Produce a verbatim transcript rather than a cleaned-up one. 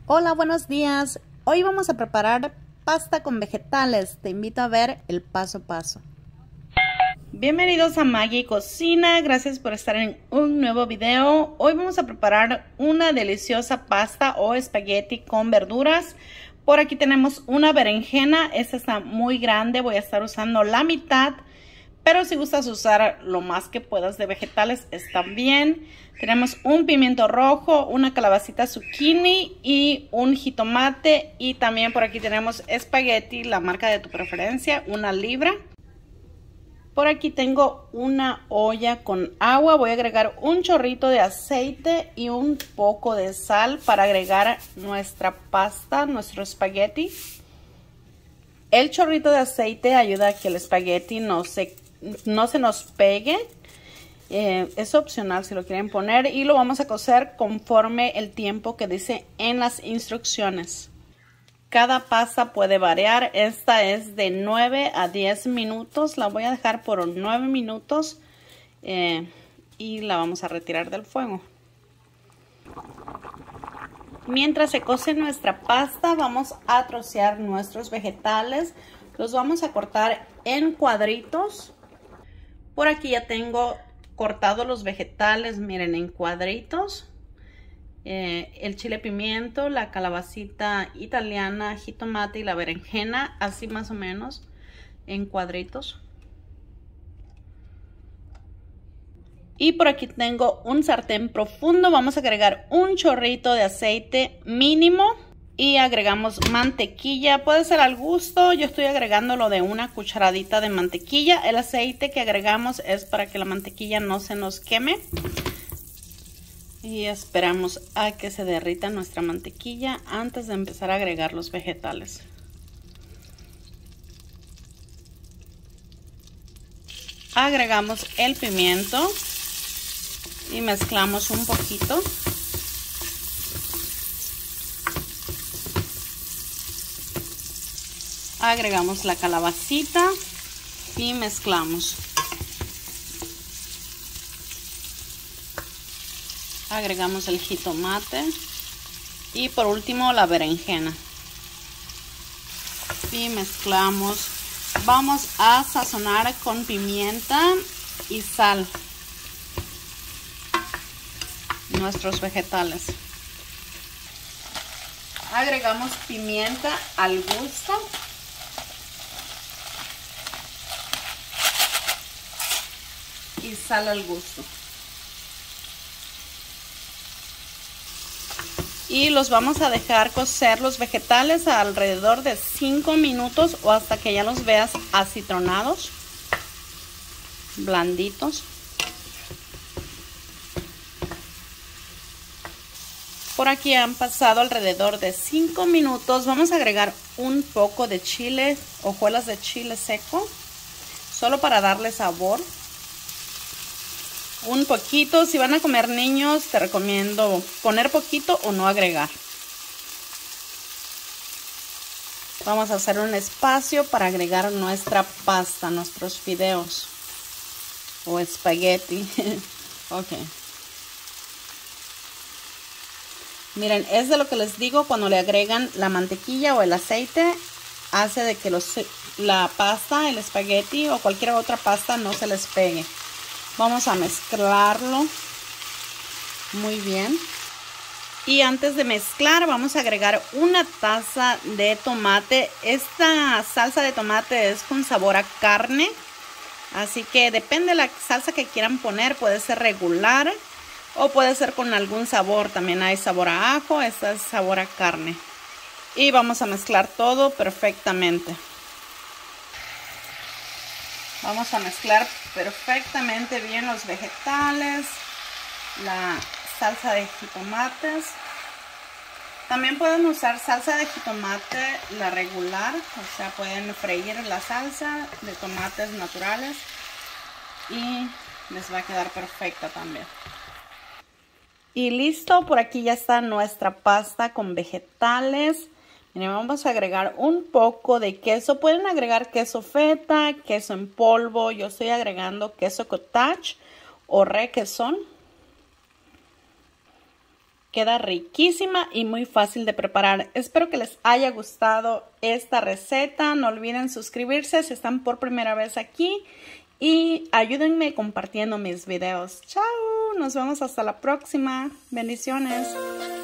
Hola, buenos días. Hoy vamos a preparar pasta con vegetales. Te invito a ver el paso a paso. Bienvenidos a Maggie Cocina. Gracias por estar en un nuevo video. Hoy vamos a preparar una deliciosa pasta o espagueti con verduras. Por aquí tenemos una berenjena. Esta está muy grande. Voy a estar usando la mitad. Pero si gustas usar lo más que puedas de vegetales, está bien. Tenemos un pimiento rojo, una calabacita zucchini y un jitomate. Y también por aquí tenemos espagueti, la marca de tu preferencia, una libra. Por aquí tengo una olla con agua. Voy a agregar un chorrito de aceite y un poco de sal para agregar nuestra pasta, nuestro espagueti. El chorrito de aceite ayuda a que el espagueti no se no se nos pegue. Eh, es opcional si lo quieren poner, y lo vamos a cocer conforme el tiempo que dice en las instrucciones. Cada pasta puede variar. Esta es de nueve a diez minutos. La voy a dejar por nueve minutos eh, y la vamos a retirar del fuego. Mientras se cose nuestra pasta, vamos a trocear nuestros vegetales. Los vamos a cortar en cuadritos. Por aquí ya tengo cortados los vegetales, miren, en cuadritos. Eh, el chile pimiento, la calabacita italiana, jitomate y la berenjena, así más o menos, en cuadritos. Y por aquí tengo un sartén profundo. Vamos a agregar un chorrito de aceite mínimo. Y agregamos mantequilla, puede ser al gusto. Yo estoy agregándolo de una cucharadita de mantequilla. El aceite que agregamos es para que la mantequilla no se nos queme. Y esperamos a que se derrita nuestra mantequilla antes de empezar a agregar los vegetales. Agregamos el pimiento y mezclamos un poquito. Agregamos la calabacita y mezclamos. Agregamos el jitomate y por último la berenjena. Y mezclamos. Vamos a sazonar con pimienta y sal nuestros vegetales. Agregamos pimienta al gusto. Y sal al gusto. Y los vamos a dejar cocer los vegetales a alrededor de cinco minutos o hasta que ya los veas acitronados, blanditos. Por aquí han pasado alrededor de cinco minutos. Vamos a agregar un poco de chile, hojuelas de chile seco, solo para darle sabor. Un poquito. Si van a comer niños, te recomiendo poner poquito o no agregar. Vamos a hacer un espacio para agregar nuestra pasta, nuestros fideos o espagueti. Ok. Miren, es de lo que les digo, cuando le agregan la mantequilla o el aceite, hace de que los, la pasta, el espagueti o cualquier otra pasta no se les pegue. Vamos a mezclarlo muy bien. Y antes de mezclar vamos a agregar una taza de tomate. Esta salsa de tomate es con sabor a carne. Así que depende de la salsa que quieran poner. Puede ser regular o puede ser con algún sabor. También hay sabor a ajo. Esta es sabor a carne. Y vamos a mezclar todo perfectamente. Vamos a mezclar perfectamente bien los vegetales, la salsa de jitomates. También pueden usar salsa de jitomate, la regular, o sea, pueden freír la salsa de tomates naturales y les va a quedar perfecta también. Y listo, por aquí ya está nuestra pasta con vegetales. Miren, vamos a agregar un poco de queso. Pueden agregar queso feta, queso en polvo. Yo estoy agregando queso cottage o requesón. Queda riquísima y muy fácil de preparar. Espero que les haya gustado esta receta. No olviden suscribirse si están por primera vez aquí. Y ayúdenme compartiendo mis videos. ¡Chao! Nos vemos hasta la próxima. Bendiciones.